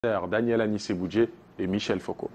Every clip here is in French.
Daniel Anissé-Boudjé et Michel Foucault.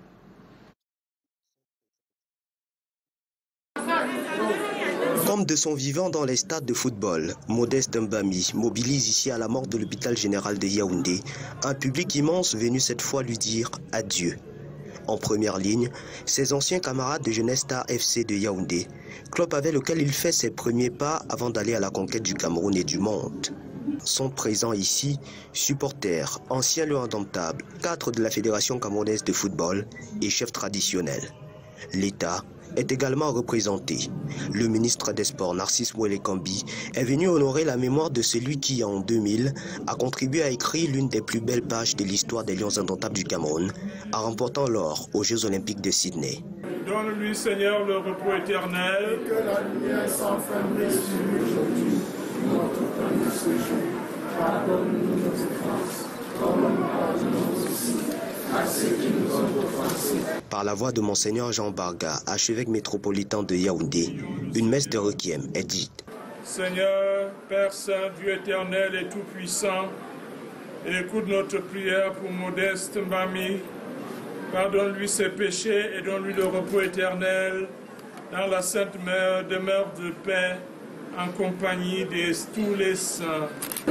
Comme de son vivant dans les stades de football, Modeste Mbami mobilise ici à la morgue de l'hôpital général de Yaoundé un public immense venu cette fois lui dire adieu. En première ligne, ses anciens camarades de Jeunesse Star FC de Yaoundé, club avec lequel il fait ses premiers pas avant d'aller à la conquête du Cameroun et du monde. Sont présents ici supporters, anciens lions indomptables, cadres de la Fédération camerounaise de football et chefs traditionnels. L'État est également représenté. Le ministre des Sports, Narcisse Mouelekambi, est venu honorer la mémoire de celui qui, en 2000, a contribué à écrire l'une des plus belles pages de l'histoire des Lions indomptables du Cameroun, en remportant l'or aux Jeux Olympiques de Sydney. Donne-lui, Seigneur, le repos éternel. Et que la lumière sans fin brille sur lui aujourd'hui, notre pain de ce jour. Pardonne-nous nos offenses, comme nous pardonnons aussi à ceux qui nous ont offensés. Par la voix de Monseigneur Jean Barga, archevêque métropolitain de Yaoundé, une messe de requiem est dite. Seigneur, Père Saint, Dieu éternel et tout-puissant, écoute notre prière pour Modeste Mbami. Pardonne-lui ses péchés et donne-lui le repos éternel dans la Sainte Mère, demeure de paix en compagnie de tous les saints.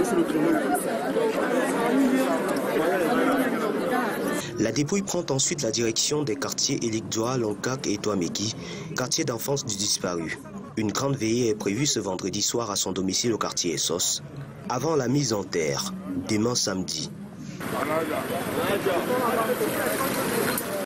La dépouille prend ensuite la direction des quartiers Elikdoa, Lonkak et Toameki, quartier d'enfance du disparu. Une grande veillée est prévue ce vendredi soir à son domicile au quartier Essos, avant la mise en terre, demain samedi.